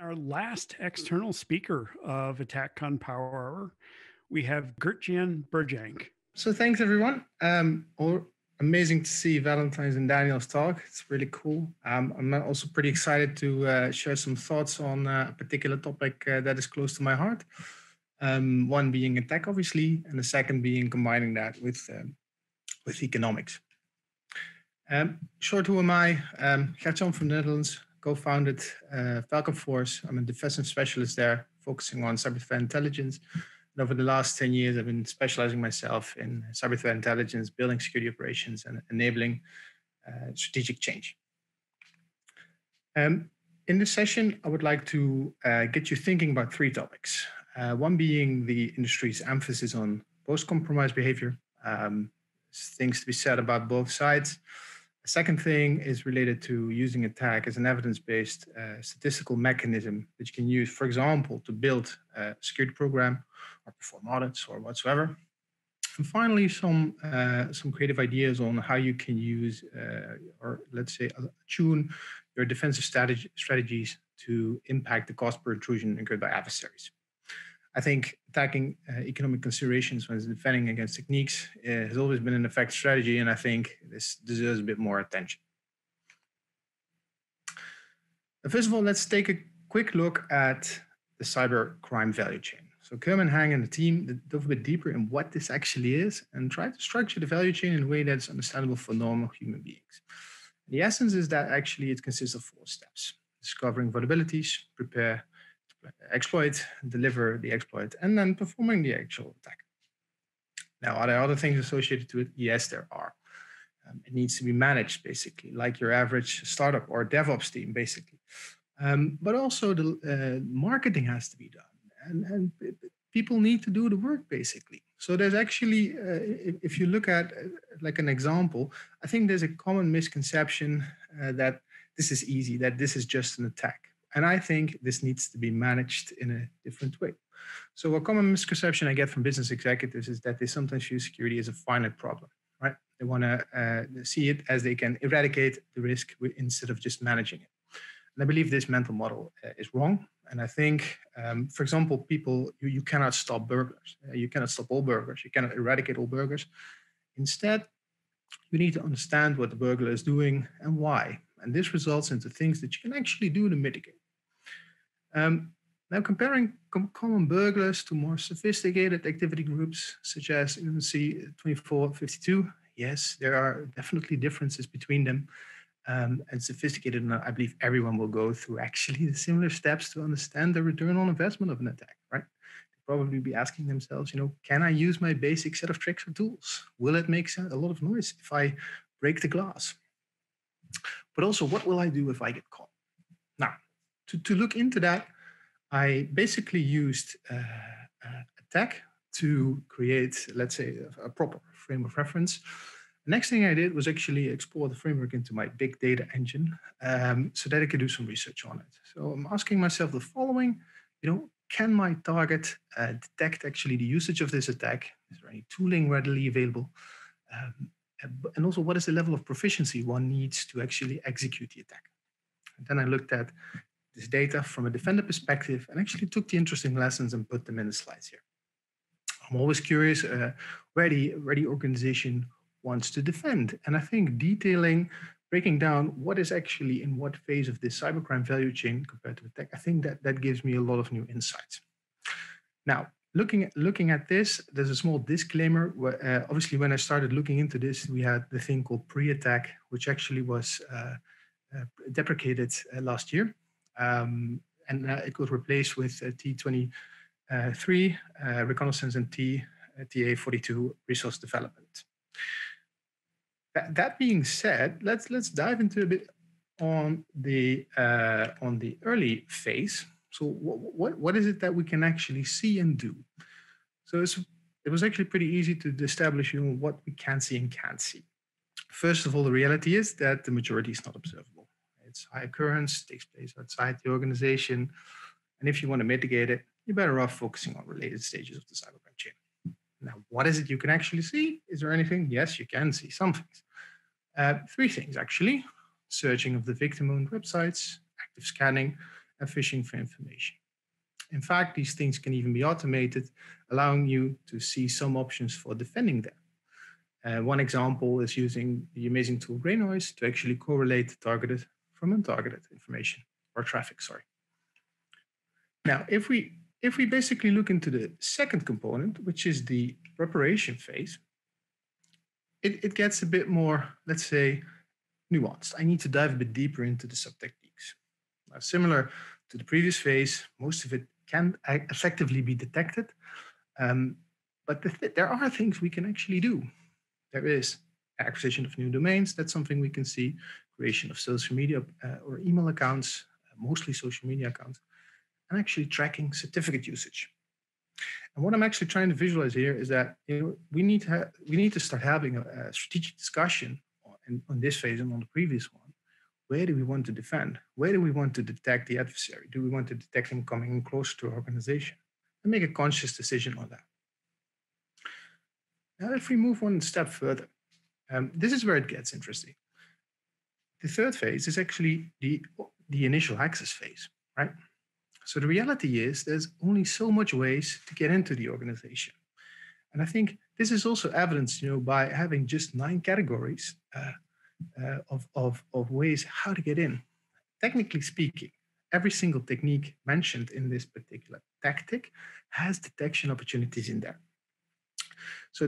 Our last external speaker of ATT&CK-Con Power Hour, we have Gert-Jan Bruggink. So thanks everyone. Amazing to see Valentine's and Daniel's talk. It's really cool. I'm also pretty excited to share some thoughts on a particular topic that is close to my heart. One being attack, obviously, and the second being combining that with economics. Short, who am I? Gert-Jan from the Netherlands, co-founded FalconForce. I'm a defensive specialist there, focusing on cyber threat intelligence. And over the last 10 years, I've been specializing myself in cyber threat intelligence, building security operations, and enabling strategic change. In this session, I would like to get you thinking about three topics. One being the industry's emphasis on post-compromise behavior, things to be said about both sides. The second thing is related to using attack as an evidence-based statistical mechanism that you can use, for example, to build a security program or perform audits or whatsoever. And finally, some creative ideas on how you can use, or let's say, tune your defensive strategies to impact the cost per intrusion incurred by adversaries. I think attacking economic considerations when defending against techniques has always been an effective strategy, and I think this deserves a bit more attention. First of all, let's take a quick look at the cyber crime value chain. So Kerman, Hang, and the team dove a bit deeper in what this actually is and tried to structure the value chain in a way that's understandable for normal human beings. The essence is that actually it consists of 4 steps: discovering vulnerabilities, prepare, exploit, deliver the exploit, and then performing the actual attack. Now, are there other things associated to it? Yes, there are. It needs to be managed, basically, like your average startup or DevOps team, basically. But also the marketing has to be done, and people need to do the work, basically. So there's actually, if you look at like an example, I think there's a common misconception that this is easy, that this is just an attack. And I think this needs to be managed in a different way. So a common misconception I get from business executives is that they sometimes view security as a finite problem, right? They want to see it as they can eradicate the risk instead of just managing it. And I believe this mental model is wrong. And I think, for example, you cannot stop burglars. You cannot stop all burglars. You cannot eradicate all burglars. Instead, you need to understand what the burglar is doing and why. And this results into things that you can actually do to mitigate. Now, comparing common burglars to more sophisticated activity groups, such as C2452, yes, there are definitely differences between them. And sophisticated, and I believe everyone will go through actually the similar steps to understand the return on investment of an attack, right? They'll probably be asking themselves, can I use my basic set of tricks or tools? Will it make a lot of noise if I break the glass? But also, what will I do if I get caught? Now, to look into that, I basically used attack to create, let's say, a proper frame of reference. The next thing I did was actually explore the framework into my big data engine so that I could do some research on it. So I'm asking myself the following, can my target detect actually the usage of this attack? Is there any tooling readily available? And also, what is the level of proficiency one needs to actually execute the attack? And then I looked at this data from a defender perspective and actually took the interesting lessons and put them in the slides here. I'm always curious where the organization wants to defend. And I think breaking down what is actually in what phase of this cybercrime value chain compared to attack, I think that gives me a lot of new insights. Now, looking at this, there's a small disclaimer. Where, obviously, when I started looking into this, we had the thing called pre-attack, which actually was deprecated last year. And it was replaced with T23 reconnaissance and TA42 resource development. That being said, let's dive into a bit on the early phase. So what is it that we can actually see and do? So it was actually pretty easy to establish what we can see and can't see. First of all, the reality is that the majority is not observable. It's high occurrence, takes place outside the organization. And if you want to mitigate it, you're better off focusing on related stages of the cybercrime chain. Now, what is it you can actually see? Is there anything? Yes, you can see some things. 3 things, actually. Searching of the victim-owned websites, active scanning, fishing for information. In fact, these things can even be automated, allowing you to see some options for defending them. One example is using the amazing tool Gray Noise to actually correlate targeted from untargeted information, or traffic, sorry. Now, if we basically look into the second component, which is the preparation phase, it gets a bit more, let's say, nuanced. I need to dive a bit deeper into the sub-techniques. Now, similar to the previous phase, most of it can effectively be detected, but there are things we can actually do. There is acquisition of new domains. That's something we can see. Creation of social media or email accounts, mostly social media accounts, and actually tracking certificate usage. And what I'm actually trying to visualize here is that we need to start having a strategic discussion on this phase and on the previous one. Where do we want to defend? Where do we want to detect the adversary? Do we want to detect him coming in close to our organization? And make a conscious decision on that. Now, if we move one step further, this is where it gets interesting. The third phase is actually the initial access phase, right? So the reality is there's only so much ways to get into the organization. And I think this is also evidenced, by having just 9 categories of ways how to get in. Technically speaking, every single technique mentioned in this particular tactic has detection opportunities in there. So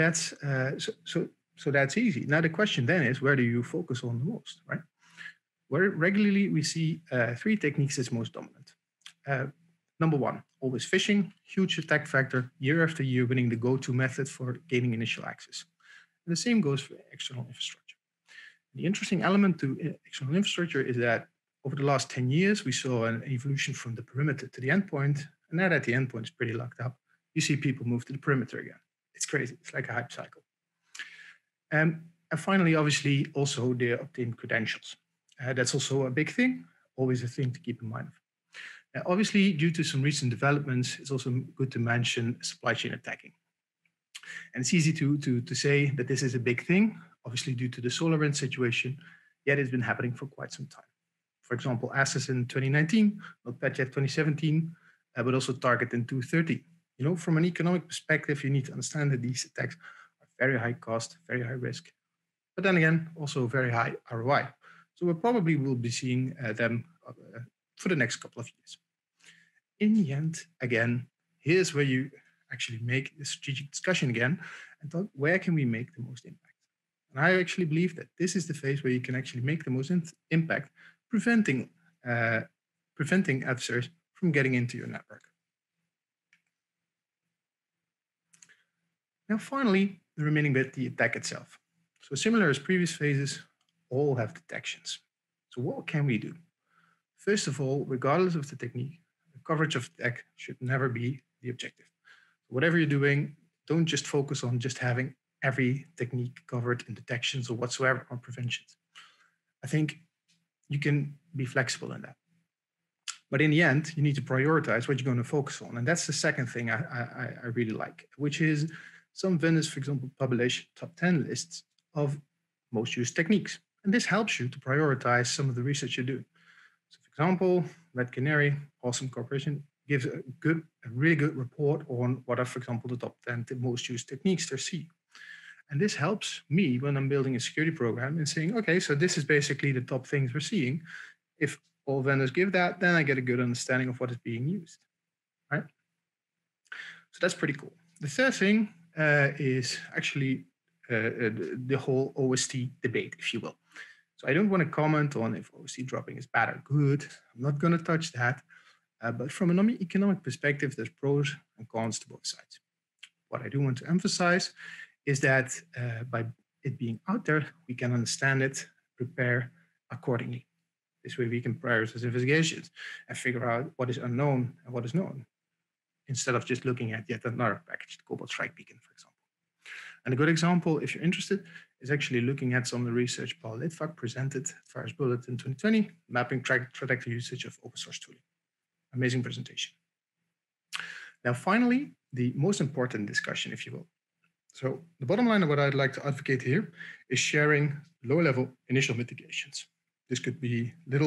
that's easy. Now the question then is, where do you focus on the most, right? Where regularly we see 3 techniques as most dominant. Number 1, always phishing, huge attack factor, year after year winning the go-to method for gaining initial access. And the same goes for external infrastructure. The interesting element to external infrastructure is that over the last 10 years, we saw an evolution from the perimeter to the endpoint, and now that the endpoint is pretty locked up, you see people move to the perimeter again. It's crazy. It's like a hype cycle. And finally, obviously, also the obtained credentials. That's also a big thing, always a thing to keep in mind. Obviously, due to some recent developments, it's also good to mention supply chain attacking. And it's easy to say that this is a big thing, obviously due to the SolarWinds situation, yet it's been happening for quite some time. For example, Access in 2019, NotPetya 2017, but also Target in 2013. From an economic perspective, you need to understand that these attacks are very high cost, very high risk, but then again, also very high ROI. So we probably will be seeing them for the next couple of years. In the end, again, here's where you actually make the strategic discussion again and thought, where can we make the most impact? And I actually believe that this is the phase where you can actually make the most impact, preventing adversaries from getting into your network. Now, finally, the remaining bit, the attack itself. So similar as previous phases, all have detections. So what can we do? First of all, regardless of the technique, the coverage of the attack should never be the objective. Whatever you're doing, don't just focus on just having every technique covered in detections or whatsoever on preventions. I think you can be flexible in that. But in the end, you need to prioritize what you're going to focus on. And that's the second thing I really like, which is some vendors, for example, publish top 10 lists of most used techniques. And this helps you to prioritize some of the research you're doing. So for example, Red Canary, awesome corporation, gives a really good report on what are, for example, the top 10 most used techniques they're seeing. And this helps me when I'm building a security program and saying, okay, so this is basically the top things we're seeing. If all vendors give that, then I get a good understanding of what is being used, right? So that's pretty cool. The third thing is actually the whole OST debate, if you will. So I don't want to comment on if OST dropping is bad or good. I'm not going to touch that. But from an economic perspective, there's pros and cons to both sides. What I do want to emphasize is that by it being out there, we can understand it, prepare accordingly. This way we can prioritize investigations and figure out what is unknown and what is known, instead of just looking at yet another package, Cobalt Strike Beacon, for example. And a good example, if you're interested, is actually looking at some of the research Paul Litvak presented at Fires Bullet in 2020, mapping trajectory usage of open source tooling. Amazing presentation. Now, finally, the most important discussion, if you will. So the bottom line of what I'd like to advocate here is sharing low-level initial mitigations. This could be little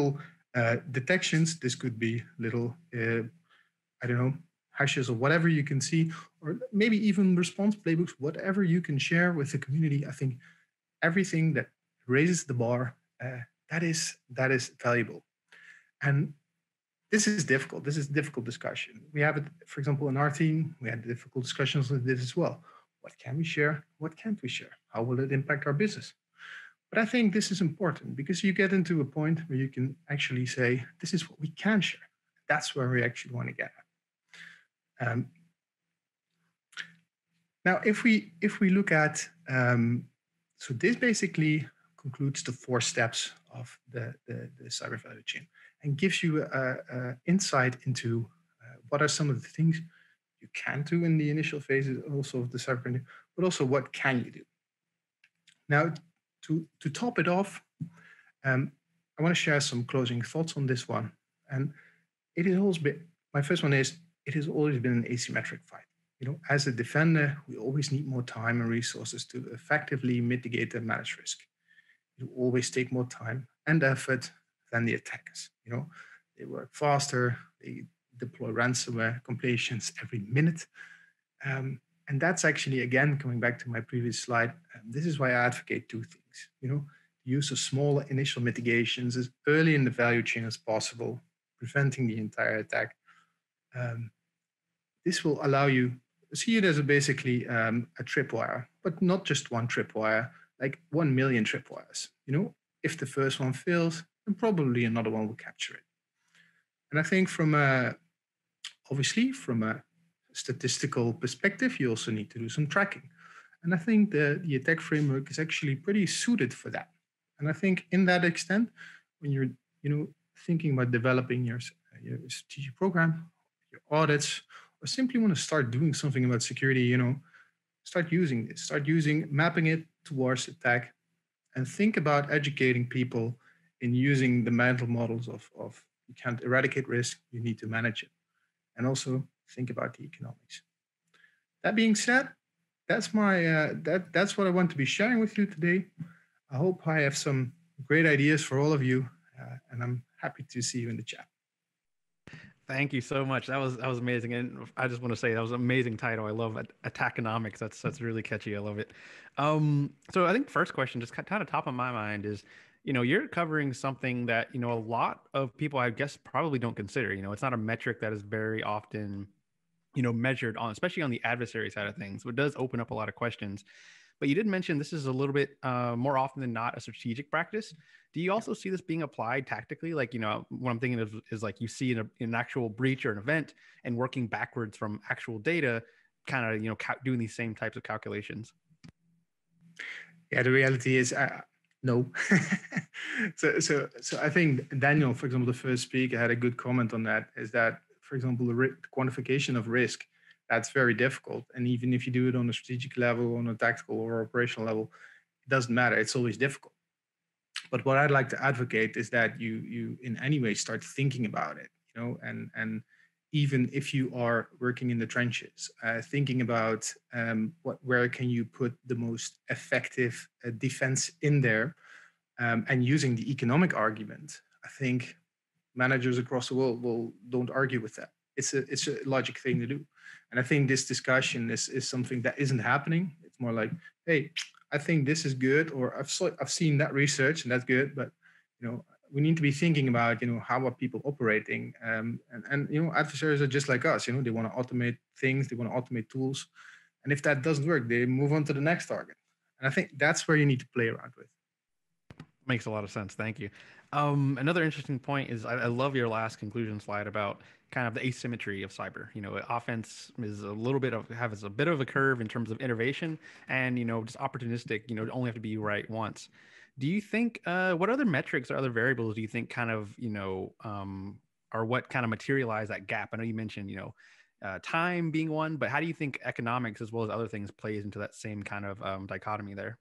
Detections, this could be little, I don't know, hashes or whatever you can see, or maybe even response playbooks, whatever you can share with the community. I think everything that raises the bar, that is valuable. And this is difficult. This is a difficult discussion. We have it, for example, in our team, we had difficult discussions with this as well. What can we share? What can't we share? How will it impact our business? But I think this is important because you get into a point where you can actually say, this is what we can share. That's where we actually want to get at. Now, if we look at, so this basically concludes the 4 steps of the cyber value chain and gives you insight into what are some of the things you can do in the initial phases also of the cyber, but also what can you do. Now, to top it off, I want to share some closing thoughts on this one. And it has always been, my first one is, it has always been an asymmetric fight. As a defender, we always need more time and resources to effectively mitigate and manage risk. You always take more time and effort than the attackers. They work faster, they deploy ransomware completions every minute. And that's actually, again, coming back to my previous slide, this is why I advocate 2 things. The use of small initial mitigations as early in the value chain as possible, preventing the entire attack. This will allow you to see it as basically a tripwire, but not just one tripwire, like 1 million tripwires. If the first one fails, then probably another one will capture it. And I think obviously from a statistical perspective, you also need to do some tracking. And I think the attack framework is actually pretty suited for that. And I think in that extent, when you're thinking about developing your strategic program, your audits, or simply want to start doing something about security, start using this, start mapping it towards attack, and think about educating people in using the mental models of you can't eradicate risk, you need to manage it. And also think about the economics. That being said, that's my that's what I want to be sharing with you today. I hope I have some great ideas for all of you, and I'm happy to see you in the chat. Thank you so much. That was amazing, and I just want to say that was an amazing title. I love ATT&CK-Onomics. That's really catchy. I love it. So I think first question, just kind of top of my mind, is you're covering something that a lot of people, I guess, probably don't consider. It's not a metric that is very often measured on, especially on the adversary side of things. So it does open up a lot of questions. But you did mention this is a little bit more often than not a strategic practice. Do you also see this being applied tactically? Like, what I'm thinking of is like you see in an actual breach or an event and working backwards from actual data, kind of, doing these same types of calculations. Yeah, the reality is no. so I think Daniel, for example, the first speaker, had a good comment on that, is that, for example, the quantification of risk, that's very difficult. And even if you do it on a strategic level, on a tactical or operational level, it doesn't matter. It's always difficult. But what I'd like to advocate is that you in any way start thinking about it, and even if you are working in the trenches, thinking about where can you put the most effective defense in there, and using the economic argument. I think managers across the world don't argue with that. It's a logic thing to do. And I think this discussion is something that isn't happening. It's more like, hey, I think this is good, or I've seen that research and that's good, but we need to be thinking about how are people operating, and adversaries are just like us. They want to automate things, they want to automate tools, and if that doesn't work, they move on to the next target. And I think that's where you need to play around with. Makes a lot of sense. Thank you. Another interesting point is I love your last conclusion slide about kind of the asymmetry of cyber. Offense is has a bit of a curve in terms of innovation, and just opportunistic. Only have to be right once. Do you think what other metrics or other variables do you think kind of are what kind of materialize that gap? I know you mentioned time being one, but how do you think economics as well as other things plays into that same kind of dichotomy there?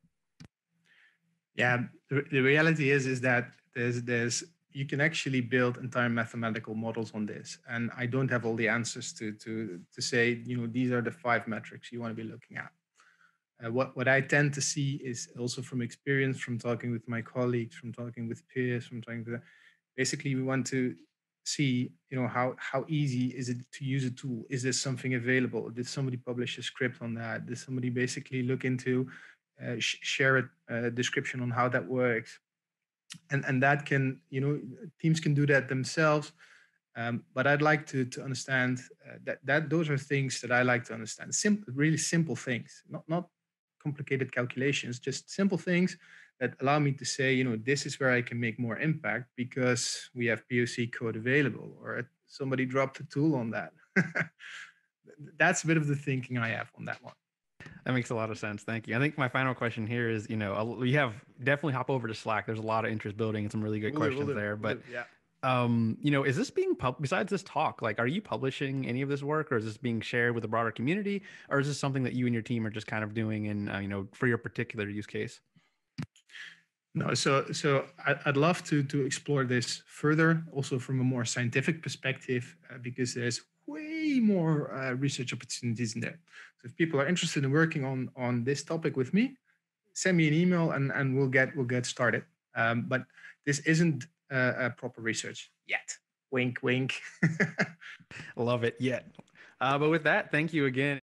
Yeah, the reality is that there's you can actually build entire mathematical models on this, and I don't have all the answers to say these are the 5 metrics you want to be looking at. What I tend to see is also from experience, from talking with my colleagues, from talking with peers, from talking to Basically, we want to see, how easy is it to use a tool? Is there something available? Did somebody publish a script on that? Did somebody basically look into share a description on how that works? And that can, teams can do that themselves. But I'd like to understand that those are things that I like to understand. Simple, really simple things, not complicated calculations, just simple things that allow me to say, this is where I can make more impact because we have POC code available, or somebody dropped a tool on that. That's a bit of the thinking I have on that one. That makes a lot of sense. Thank you. I think my final question here is, we have definitely hop over to Slack. There's a lot of interest building and some really good questions there. But yeah. Is this being besides this talk, like, are you publishing any of this work, or is this being shared with the broader community, or is this something that you and your team are just kind of doing in, for your particular use case? No, so I'd love to explore this further, also from a more scientific perspective, because there's way more research opportunities in there. So if people are interested in working on this topic with me, send me an email and we'll get started. But this isn't a proper research yet. Wink, wink. Love it. Yet. But with that, thank you again.